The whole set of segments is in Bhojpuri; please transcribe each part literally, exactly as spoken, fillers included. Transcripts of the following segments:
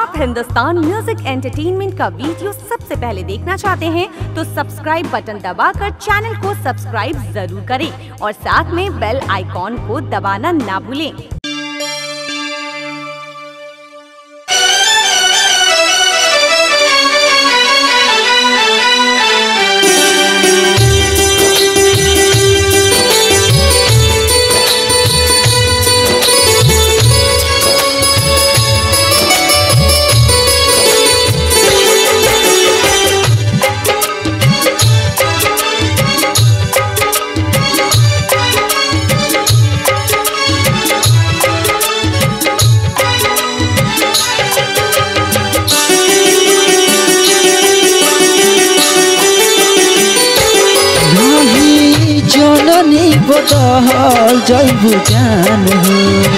आप हिंदुस्तान म्यूजिक एंटरटेनमेंट का वीडियो सबसे पहले देखना चाहते हैं तो सब्सक्राइब बटन दबाकर चैनल को सब्सक्राइब जरूर करें और साथ में बेल आइकॉन को दबाना ना भूलें। बदल जैबू जान हो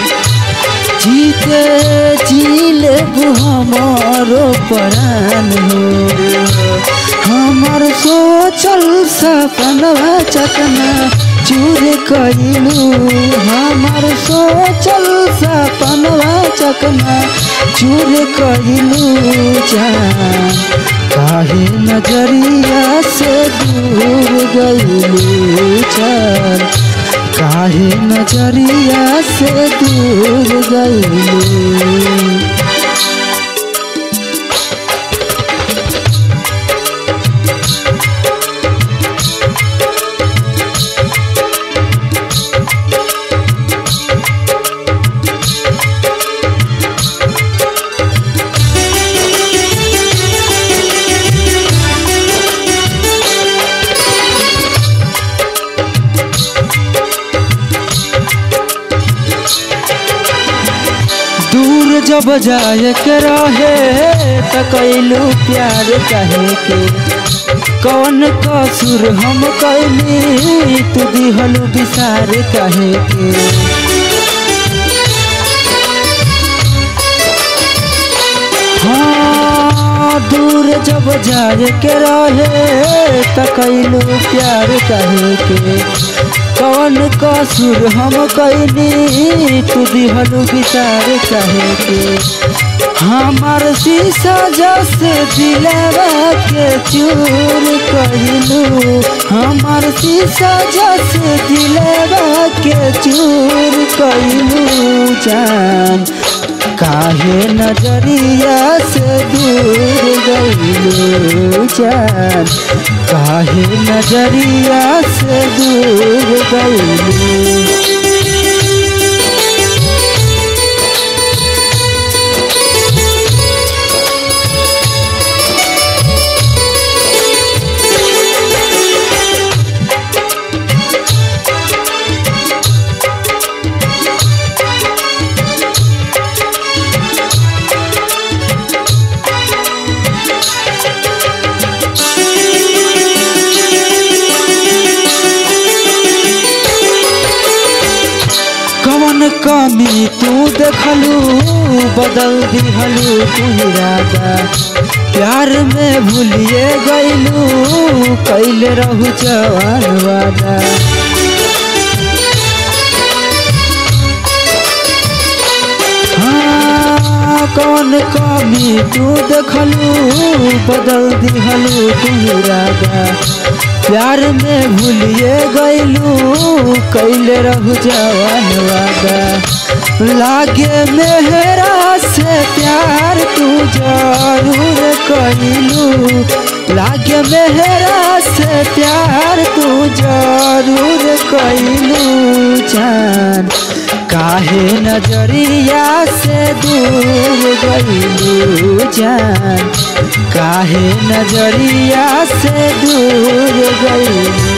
जीते जी लेबू हमारो प्राण हो हमार सोचल सपनवा चकना चूर कइलू हमार सोचल सपनवा चकना चूर कइलू जान काहे नजरिया से दूर गइलू जान काहे नजरिया से दूर गइलू। जब जाए के रहे त कैलू प्यार कहे के कौन कसूर हम कैली तू दिहलू विसार कहे के हाँ दूर जब जाए के रहे त कैलू प्यार कहे के कौन कसूर हम कैली तू दिहलू विचार कहे के हमार शीशा जस दिलवा के चूर कइलू हमार शीशा जस दिलवा के चूर कइलू जान काहे नजरिया से दूर गइलू जान काहे नजरिया से दूर गइलू। कमी तू देखलू बदल दिहलू तू इरादा प्यार में भूलिए गइलू कैले रहू जवान वादा हाँ कौन कमी तू देखलू बदल दिहलू तू इरादा प्यार में भूलिए गइलू कैले रहू जवान वादा लागे मेहरा से प्यार तू जरूर कइलू लागे मेहरा से प्यार तू जरूर कइलू जान काहे नजरिया से दूर गइलू जान काहे नजरिया से दूर गइलू।